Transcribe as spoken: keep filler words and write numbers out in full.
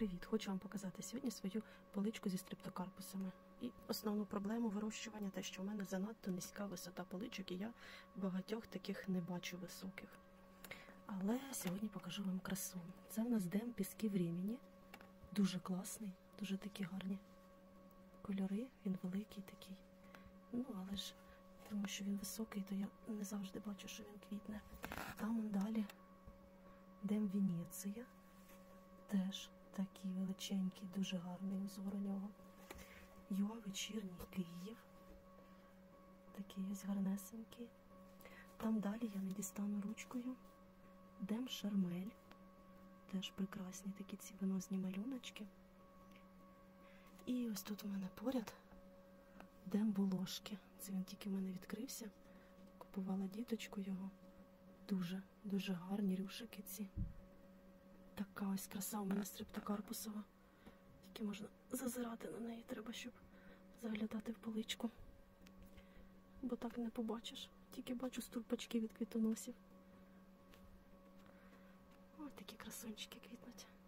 Привіт! Хочу вам показати сьогодні свою поличку зі стрептокарпусами. І основну проблему вирощування те, що в мене занадто низька висота поличок, і я багатьох таких не бачу високих. Але сьогодні покажу вам красу. Це в нас дем піски времени. Дуже класний, дуже такі гарні кольори, він великий такий. Ну, але ж, тому що він високий, то я не завжди бачу, що він квітне. Там далі дем Венеція. Теж такий величенький, дуже гарний узор у нього. Його вечірній Київ. Такий ось гарнесенький. Там далі я не дістану ручкою. Дем Шармель. Теж прекрасні такі ці венозні малюночки. І ось тут у мене поряд дем Волошки. Це він тільки в мене відкрився. Купувала діточку його. Дуже, дуже гарні рюшики ці. Така ось краса у мене стрептокарпусова. Тільки можна зазирати на неї, треба, щоб заглядати в поличку. Бо так не побачиш. Тільки бачу стовпачки від квітоносів. Ось такі красунчики квітнуть.